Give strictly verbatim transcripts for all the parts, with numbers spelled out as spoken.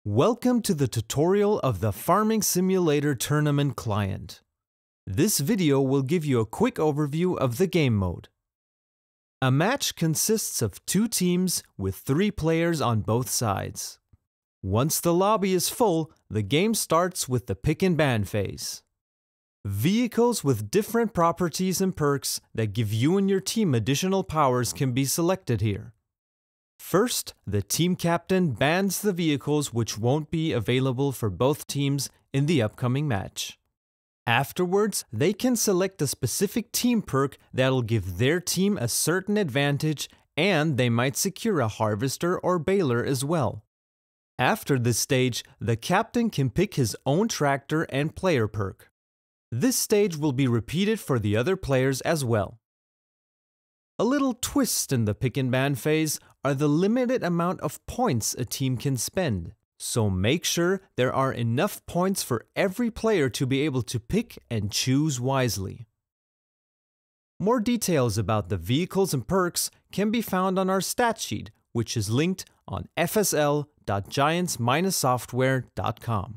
Welcome to the tutorial of the Farming Simulator Tournament client. This video will give you a quick overview of the game mode. A match consists of two teams with three players on both sides. Once the lobby is full, the game starts with the pick and ban phase. Vehicles with different properties and perks that give you and your team additional powers can be selected here. First, the team captain bans the vehicles which won't be available for both teams in the upcoming match. Afterwards, they can select a specific team perk that'll give their team a certain advantage, and they might secure a harvester or baler as well. After this stage, the captain can pick his own tractor and player perk. This stage will be repeated for the other players as well. A little twist in the pick and ban phase are the limited amount of points a team can spend, so make sure there are enough points for every player to be able to pick and choose wisely. More details about the vehicles and perks can be found on our stat sheet, which is linked on f s l dot giants dash software dot com.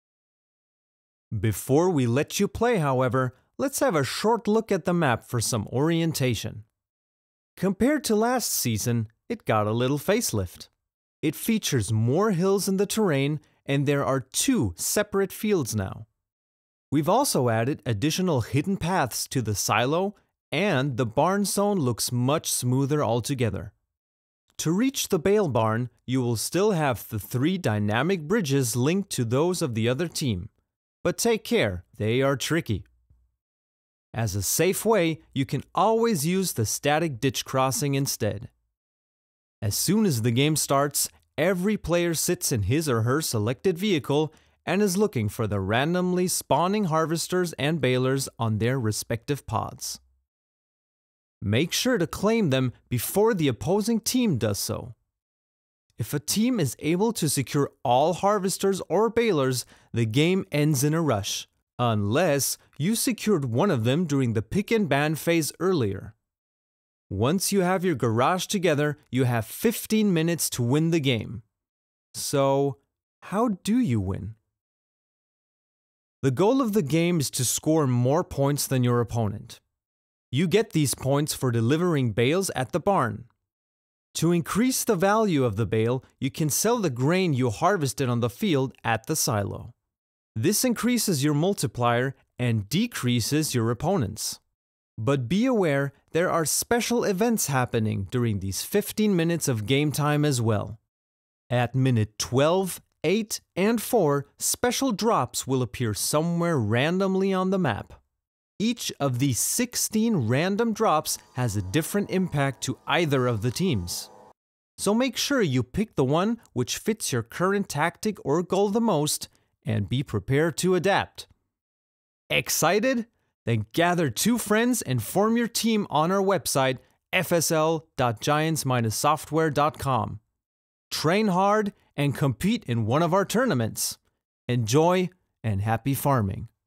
Before we let you play, however, let's have a short look at the map for some orientation. Compared to last season, it got a little facelift. It features more hills in the terrain, and there are two separate fields now. We've also added additional hidden paths to the silo, and the barn zone looks much smoother altogether. To reach the bale barn, you will still have the three dynamic bridges linked to those of the other team. But take care, they are tricky. As a safe way, you can always use the static ditch crossing instead. As soon as the game starts, every player sits in his or her selected vehicle and is looking for the randomly spawning harvesters and balers on their respective pods. Make sure to claim them before the opposing team does so. If a team is able to secure all harvesters or balers, the game ends in a rush, unless you secured one of them during the pick and ban phase earlier. Once you have your garage together, you have fifteen minutes to win the game. So, how do you win? The goal of the game is to score more points than your opponent. You get these points for delivering bales at the barn. To increase the value of the bale, you can sell the grain you harvested on the field at the silo. This increases your multiplier and decreases your opponent's. But be aware, there are special events happening during these fifteen minutes of game time as well. At minute twelve, eight, and four, special drops will appear somewhere randomly on the map. Each of these sixteen random drops has a different impact to either of the teams. So make sure you pick the one which fits your current tactic or goal the most, and be prepared to adapt. Excited? Then gather two friends and form your team on our website f s l dot giants dash software dot com. Train hard and compete in one of our tournaments. Enjoy and happy farming!